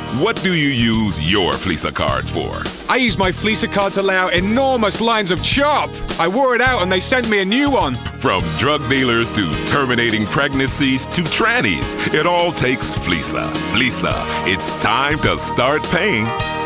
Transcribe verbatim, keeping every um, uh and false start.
What do you use your Fleeca card for? I use my Fleeca card to lay out enormous lines of chop. I wore it out and they sent me a new one. From drug dealers to terminating pregnancies to trannies, it all takes Fleeca. Fleeca, it's time to start paying.